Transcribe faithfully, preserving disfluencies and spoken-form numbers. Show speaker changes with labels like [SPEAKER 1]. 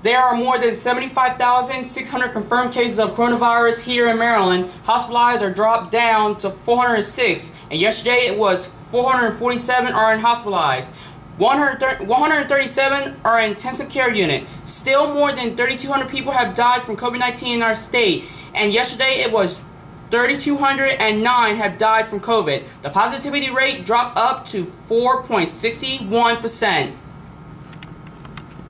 [SPEAKER 1] There are more than seventy-five thousand six hundred confirmed cases of coronavirus here in Maryland. Hospitalized are dropped down to four hundred six, and yesterday it was four hundred forty-seven are in hospitalized. one hundred thirty-seven are in intensive care unit. Still more than three thousand two hundred people have died from COVID nineteen in our state, and yesterday it was three thousand two hundred nine have died from COVID. The positivity rate dropped up to four point six one percent.